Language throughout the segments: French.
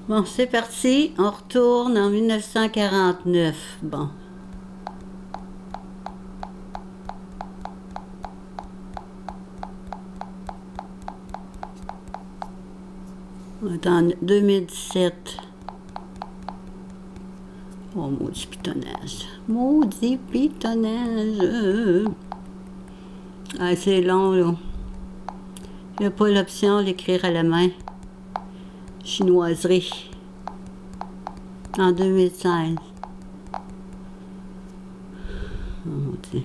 Bon, c'est parti. On retourne en 1949. Bon. On est en 2017. Oh, maudit pitonnage. Maudit pitonnage. Ah, c'est long, là. Il n'y a pas l'option d'écrire à la main. Chinoiserie. En 2016. Oh, mon Dieu.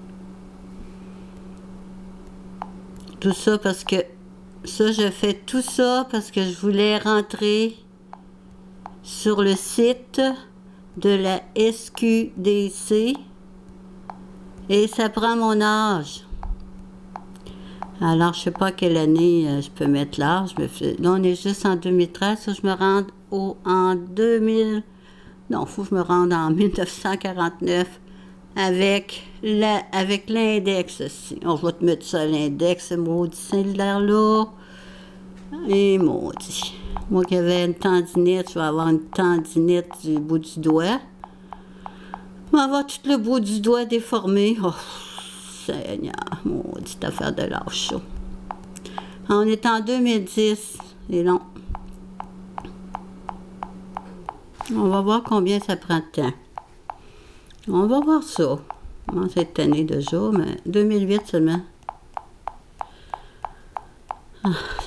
Tout ça parce que... Ça, je fais tout ça parce que je voulais rentrer sur le site de la SQDC et ça prend mon âge. Alors, je sais pas à quelle année je peux mettre l'âge. Là, on est juste en 2013. Ça, je me rends en 2000... Non, il faut que je me rende en 1949 avec l'index aussi. On va te mettre ça à l'index, maudit cellulaire-là. Et maudit. Moi qui avais une tendinite, je vais avoir une tendinite du bout du doigt. Je vais avoir tout le bout du doigt déformé. Oh, Seigneur, maudite affaire de lâche chaud. On est en 2010, et long. On va voir combien ça prend de temps. On va voir ça. Comment cette année de jour, mais 2008 seulement. Ah,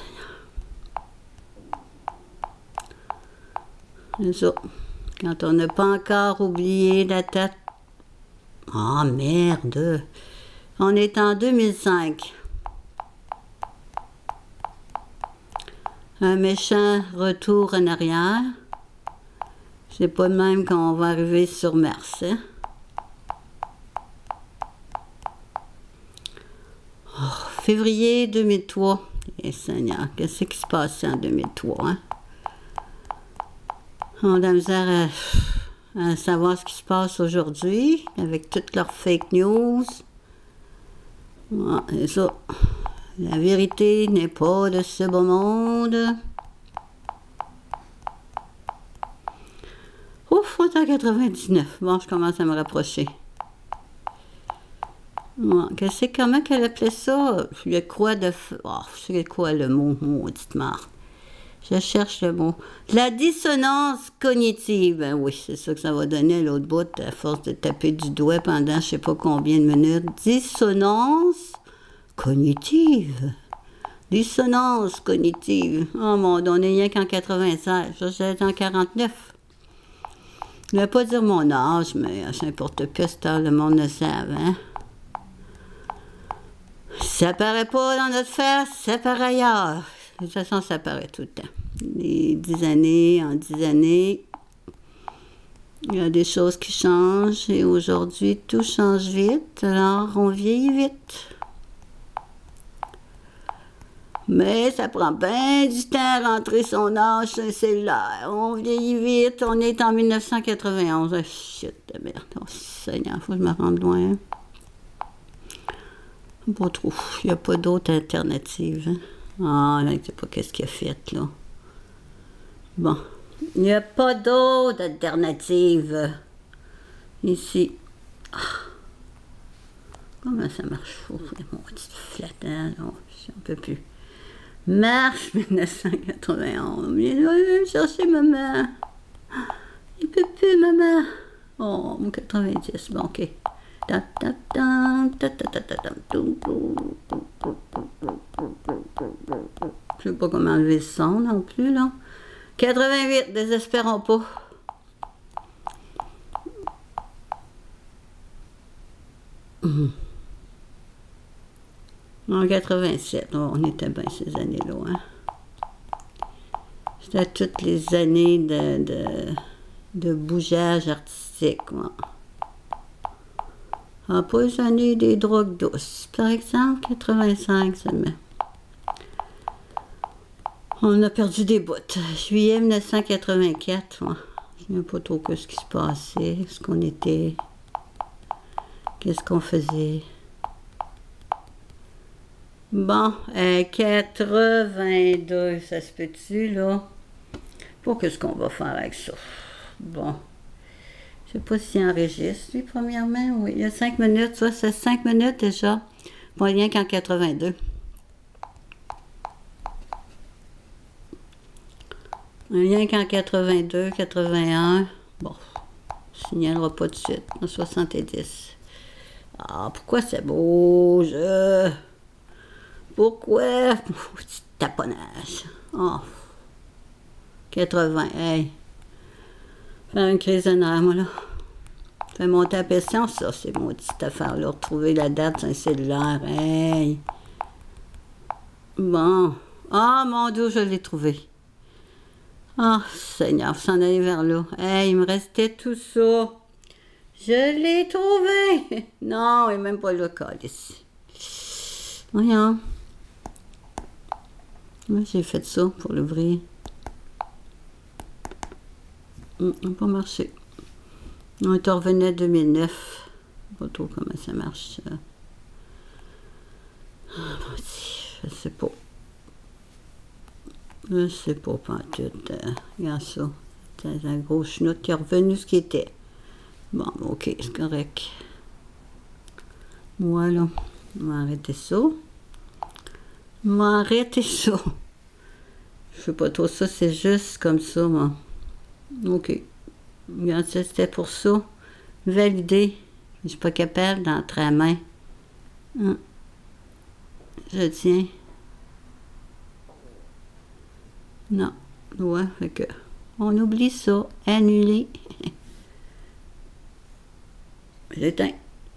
c'est ça. Quand on n'a pas encore oublié la tête. Ah, merde. On est en 2005. Un méchant retour en arrière. C'est pas de même qu'on va arriver sur Mars, hein? Oh, février 2003. Eh Seigneur, qu'est-ce qui se passait en 2003, hein? On a de la misère à savoir ce qui se passe aujourd'hui, avec toutes leurs fake news. Ouais, c'est ça. La vérité n'est pas de ce beau monde. Ouf, on est en 99. Bon, je commence à me rapprocher. Ouais, comment qu'elle appelait ça? Le quoi de... Oh, c'est quoi le mot? Maudite marde. Je cherche le mot. La dissonance cognitive. Ben oui, c'est ça que ça va donner à l'autre bout, à force de taper du doigt pendant je sais pas combien de minutes. Dissonance cognitive. Dissonance cognitive. Oh mon Dieu, on est rien qu'en 96. Ça, j'étais en 49. Je ne vais pas dire mon âge, mais n'importe quoi, c'est le monde le savent, hein? Ça paraît pas dans notre face, ça paraît ailleurs. De toute façon, ça paraît tout le temps. Les 10 années, en 10 années, il y a des choses qui changent et aujourd'hui, tout change vite, alors on vieillit vite. Mais ça prend bien du temps à rentrer son âge sur un cellulaire. On vieillit vite, on est en 1991. Ah, shit de merde. Oh, Seigneur, faut que je me rende loin. Pas trop. Il n'y a pas d'autre alternative. Hein? Ah, là, je ne sais pas qu'est-ce qu'il a fait, là. Bon. Il n'y a pas d'autre alternative. Ici. Ah. Comment ça marche? Mon petit flattant, là. Je n'en peux plus. Mars 1991. Il va me chercher maman. Il peut plus, maman. Oh, mon 90. Bon, ok. Je sais pas comment enlever le son non plus, là. 88, désespérons pas. En 87, oh, on était bien ces années-là, hein. C'était toutes les années de bougeage artistique, moi. Ah, pas les années des drogues douces. Par exemple, 85 seulement. On a perdu des bouts. Juillet 1984, moi. Je ne sais pas trop ce qui se passait, ce qu'on était, qu'est-ce qu'on faisait. Bon, 82, ça se peut-tu, là? Pour qu'est-ce qu'on va faire avec ça? Bon. Je sais pas s'il enregistre, lui, premièrement. Oui, il y a 5 minutes, ça, c'est 5 minutes déjà. Pas rien qu'en 82. Rien qu'en 82, 81. Bon, je signalera pas tout de suite. En 70. Ah, pourquoi c'est beau, je... Pourquoi? Petit taponnage. Oh. 80, hey. Faire une crise de nerfs, moi, là. Fait monter la pression, ça, c'est mon petite affaire-là. Retrouver la date sur un cellulaire, hey. Bon. Ah, mon Dieu, je l'ai trouvé. Ah, Seigneur, vous s'en allez vers là. Hey, il me restait tout ça. Je l'ai trouvé. Non, il n'est même pas le cas, ici. Voyons. Moi, j'ai fait ça pour l'ouvrir. Ça n'a pas marché. On est revenu à 2009. Pas trop comment ça marche. Je sais pas. Je sais pas, pas tout. Regarde ça. C'est un gros chenoute qui est revenu ce qui était. Bon, ok, c'est correct. Voilà. On va arrêter ça. On va arrêter ça. Je sais pas trop ça, c'est juste comme ça, moi. Ok. Regarde, c'était pour ça. Valider. Je suis pas capable d'entrer à main. Je tiens. Non. Ouais, fait que. On oublie ça. Annuler. J'éteins.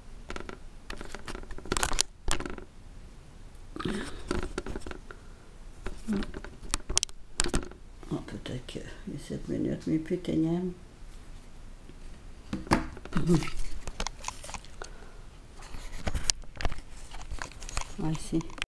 Oh, peut-être que les 7 minutes, mais plus ténèbres. Ouais, c'est